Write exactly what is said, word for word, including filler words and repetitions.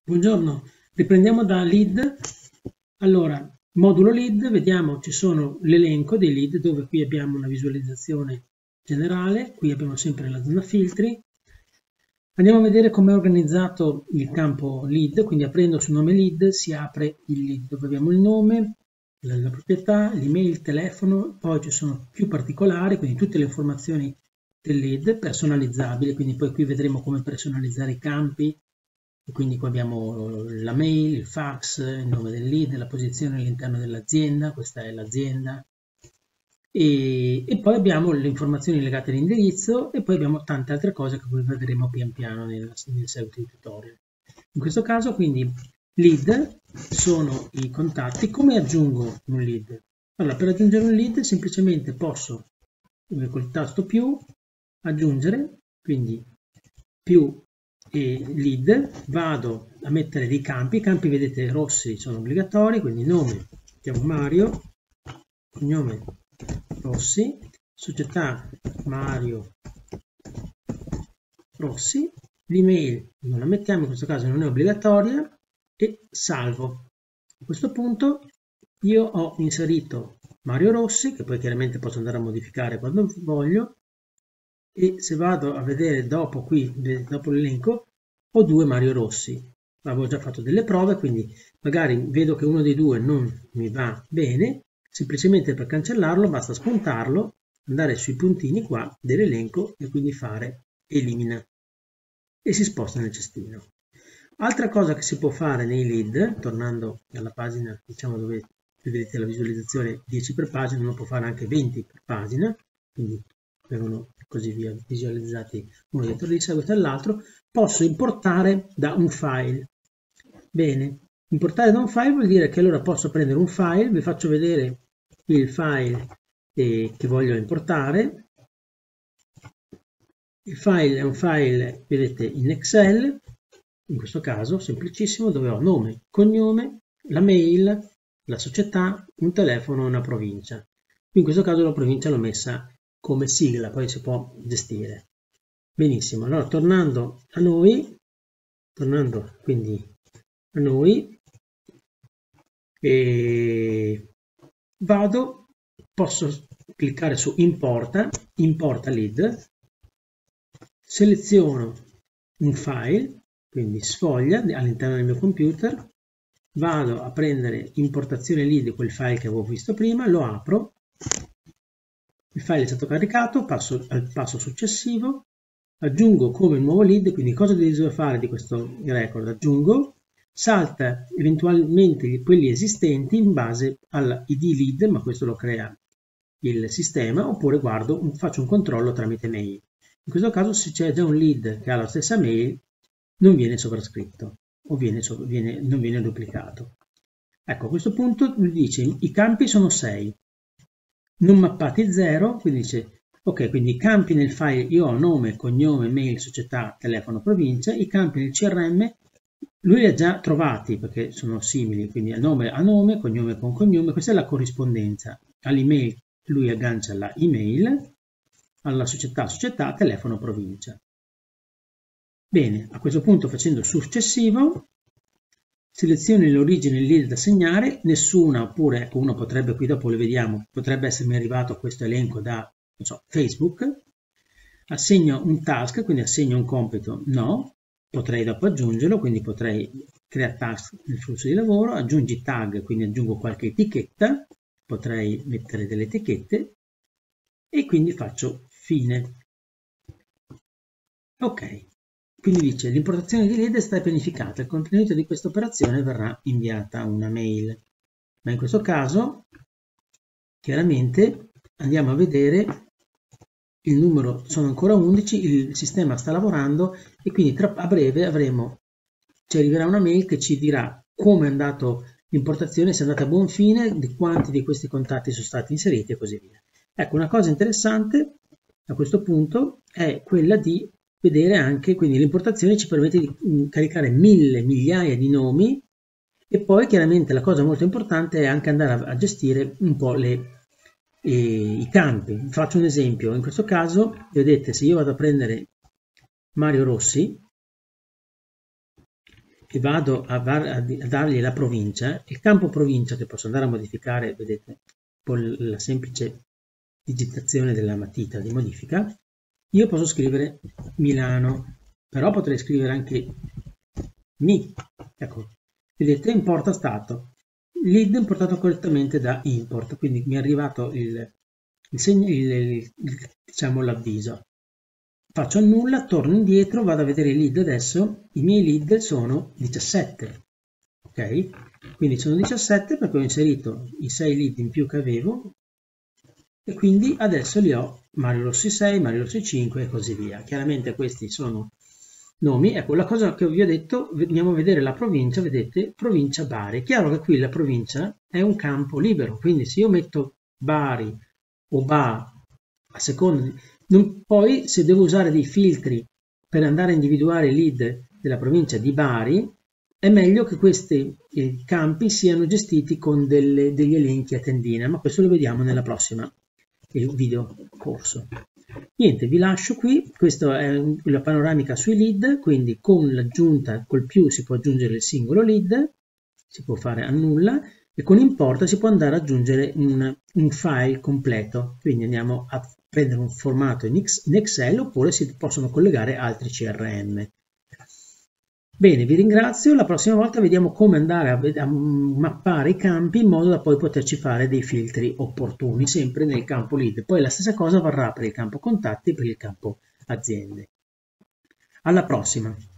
Buongiorno, riprendiamo da lead. Allora, modulo lead, vediamo ci sono l'elenco dei lead dove qui abbiamo una visualizzazione generale, qui abbiamo sempre la zona filtri. Andiamo a vedere come è organizzato il campo lead, quindi aprendo sul nome lead si apre il lead dove abbiamo il nome, la, la proprietà, l'email, il telefono, poi ci sono più particolari, quindi tutte le informazioni del lead personalizzabili, quindi poi qui vedremo come personalizzare i campi. E quindi qua abbiamo la mail, il fax, il nome del lead, la posizione all'interno dell'azienda, questa è l'azienda, e, e poi abbiamo le informazioni legate all'indirizzo e poi abbiamo tante altre cose che poi vedremo pian piano nel, nel seguito tutorial. In questo caso quindi lead sono i contatti. Come aggiungo un lead? Allora, per aggiungere un lead semplicemente posso col tasto più aggiungere, quindi più e lead, vado a mettere dei campi, i campi vedete rossi sono obbligatori, quindi nome, mettiamo Mario, cognome Rossi, società Mario Rossi, l'email non la mettiamo, in questo caso non è obbligatoria, e salvo. A questo punto io ho inserito Mario Rossi, che poi chiaramente posso andare a modificare quando voglio, e se vado a vedere dopo qui, dopo l'elenco, ho due Mario Rossi. Avevo già fatto delle prove, quindi magari vedo che uno dei due non mi va bene, semplicemente per cancellarlo basta spuntarlo, andare sui puntini qua dell'elenco e quindi fare elimina e si sposta nel cestino. Altra cosa che si può fare nei lead, tornando alla pagina diciamo dove vedete la visualizzazione dieci per pagina, uno può fare anche venti per pagina, quindi vengono così via visualizzati uno dietro di seguito all'altro. Posso importare da un file. Bene, importare da un file vuol dire che allora posso prendere un file, vi faccio vedere il file eh, che voglio importare. Il file è un file, vedete, in Excel, in questo caso semplicissimo, dove ho nome, cognome, la mail, la società, un telefono e una provincia. In questo caso la provincia l'ho messa come sigla, poi si può gestire. Benissimo, allora tornando a noi, tornando quindi a noi, e vado, posso cliccare su importa, importa lead, seleziono un file, quindi sfoglia all'interno del mio computer, vado a prendere importazione lead, quel file che avevo visto prima, lo apro, il file è stato caricato, passo al passo successivo, aggiungo come nuovo lead, quindi cosa devo fare di questo record? Aggiungo, salta eventualmente quelli esistenti in base all'I D lead, ma questo lo crea il sistema, oppure guardo, faccio un controllo tramite mail. In questo caso se c'è già un lead che ha la stessa mail, non viene sovrascritto o viene, viene, non viene duplicato. Ecco, a questo punto lui dice i campi sono sei, non mappati zero, quindi dice ok, quindi i campi nel file io ho nome, cognome, mail, società, telefono, provincia, i campi nel C R M lui li ha già trovati perché sono simili, quindi nome a nome, cognome con cognome, questa è la corrispondenza. All'email lui aggancia la email, alla società società, telefono, provincia. Bene, a questo punto facendo successivo, selezioni l'origine lead da segnare, nessuna, oppure ecco, uno potrebbe, qui dopo le vediamo, potrebbe essermi arrivato questo elenco da non so, Facebook, assegno un task, quindi assegno un compito, no, potrei dopo aggiungerlo, quindi potrei creare task nel flusso di lavoro, aggiungi tag, quindi aggiungo qualche etichetta, potrei mettere delle etichette e quindi faccio fine. Ok, quindi dice l'importazione di lead è stata pianificata, il contenuto di questa operazione verrà inviata una mail, ma in questo caso chiaramente andiamo a vedere il numero, sono ancora undici, il sistema sta lavorando e quindi tra, a breve avremo, ci arriverà una mail che ci dirà come è andato l'importazione, se è andata a buon fine, di quanti di questi contatti sono stati inseriti e così via. Ecco, una cosa interessante a questo punto è quella di vedere anche, quindi l'importazione ci permette di caricare mille, migliaia di nomi e poi chiaramente la cosa molto importante è anche andare a gestire un po' le i campi. Faccio un esempio, in questo caso vedete se io vado a prendere Mario Rossi e vado a, a, a dargli la provincia, il campo provincia che posso andare a modificare, vedete, con la semplice digitazione della matita di modifica, io posso scrivere Milano, però potrei scrivere anche Mi, ecco, vedete, importa stato, lead importato correttamente da import, quindi mi è arrivato il, il segno, il, il, il, diciamo l'avviso. Faccio annulla, torno indietro, vado a vedere i lead adesso, i miei lead sono diciassette, ok? Quindi sono diciassette perché ho inserito i sei lead in più che avevo e quindi adesso li ho Mario Rossi sei, Mario Rossi cinque e così via. Chiaramente questi sono nomi. Ecco, la cosa che vi ho detto, andiamo a vedere la provincia, vedete, provincia Bari. È chiaro che qui la provincia è un campo libero, quindi se io metto Bari o Ba, a seconda di... Non, poi se devo usare dei filtri per andare a individuare i lead della provincia di Bari, è meglio che questi eh, campi siano gestiti con delle, degli elenchi a tendina, ma questo lo vediamo nella prossima eh, video corso. Niente, vi lascio qui, questa è la panoramica sui lead, quindi con l'aggiunta col più si può aggiungere il singolo lead, si può fare annulla, e con importa si può andare ad aggiungere un, un file completo, quindi andiamo a prendere un formato in, in Excel oppure si possono collegare altri C R M. Bene, vi ringrazio, la prossima volta vediamo come andare a, a mappare i campi in modo da poi poterci fare dei filtri opportuni, sempre nel campo lead. Poi la stessa cosa varrà per il campo contatti e per il campo aziende. Alla prossima!